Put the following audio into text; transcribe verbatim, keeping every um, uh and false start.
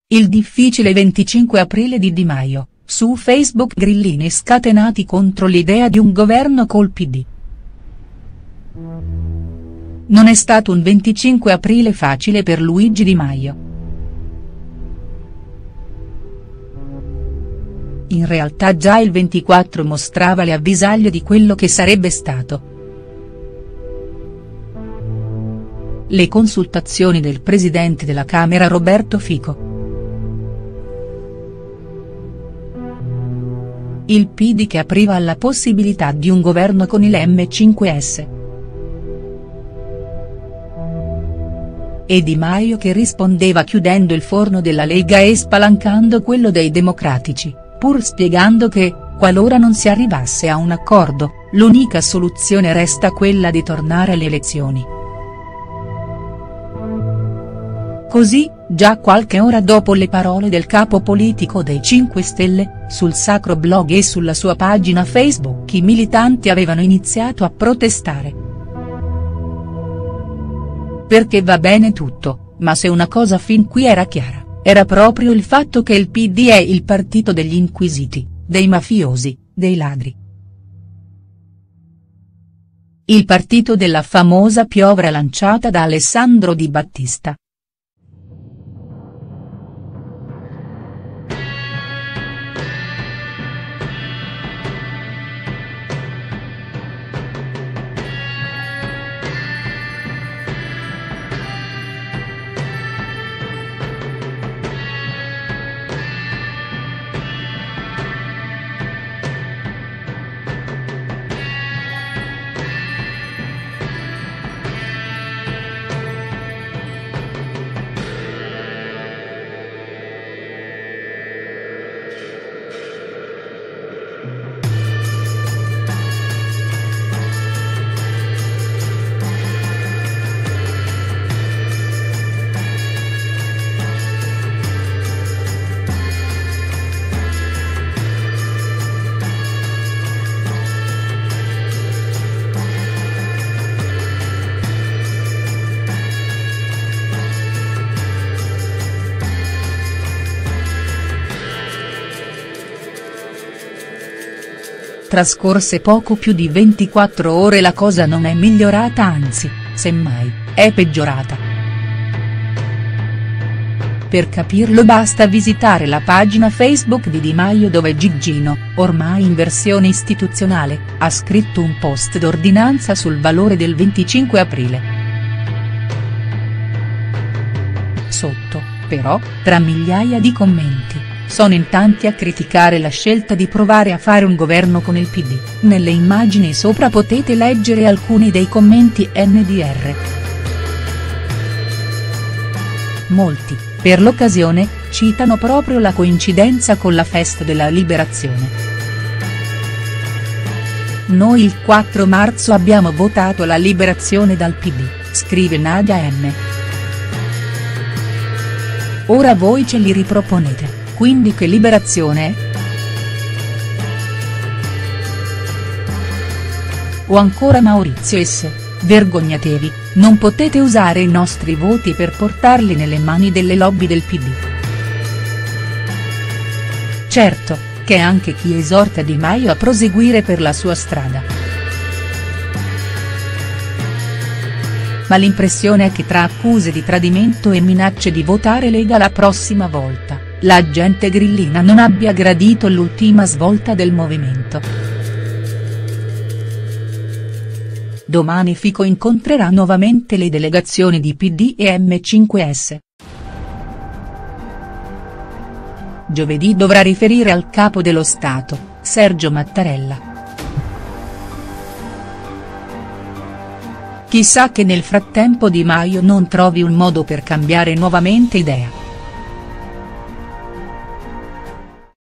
Il difficile venticinque aprile di Di Maio, su Facebook grillini scatenati contro l'idea di un governo col P D. Non è stato un venticinque aprile facile per Luigi Di Maio. In realtà già il ventiquattro mostrava le avvisaglie di quello che sarebbe stato. Le consultazioni del presidente della Camera Roberto Fico. Il P D che apriva alla possibilità di un governo con il M cinque S. E Di Maio che rispondeva chiudendo il forno della Lega e spalancando quello dei Democratici, pur spiegando che, qualora non si arrivasse a un accordo, l'unica soluzione resta quella di tornare alle elezioni. Così, già qualche ora dopo le parole del capo politico dei cinque Stelle, sul sacro blog e sulla sua pagina Facebook i militanti avevano iniziato a protestare. Perché va bene tutto, ma se una cosa fin qui era chiara, era proprio il fatto che il P D è il partito degli inquisiti, dei mafiosi, dei ladri. Il partito della famosa piovra lanciata da Alessandro Di Battista. Trascorse poco più di ventiquattro ore e la cosa non è migliorata, anzi, semmai, è peggiorata. Per capirlo basta visitare la pagina Facebook di Di Maio dove Giggino, ormai in versione istituzionale, ha scritto un post d'ordinanza sul valore del venticinque aprile. Sotto, però, tra migliaia di commenti, sono in tanti a criticare la scelta di provare a fare un governo con il P D, nelle immagini sopra potete leggere alcuni dei commenti N D R. Molti, per l'occasione, citano proprio la coincidenza con la festa della Liberazione. Noi il quattro marzo abbiamo votato la liberazione dal P D, scrive Nadia M. Ora voi ce li riproponete. Quindi che liberazione è? O ancora Maurizio S. Vergognatevi, non potete usare i nostri voti per portarli nelle mani delle lobby del P D. Certo, che anche chi esorta Di Maio a proseguire per la sua strada. Ma l'impressione è che tra accuse di tradimento e minacce di votare Lega la prossima volta, la gente grillina non abbia gradito l'ultima svolta del movimento. Domani Fico incontrerà nuovamente le delegazioni di P D e M cinque S. Giovedì dovrà riferire al capo dello Stato, Sergio Mattarella. Chissà che nel frattempo Di Maio non trovi un modo per cambiare nuovamente idea.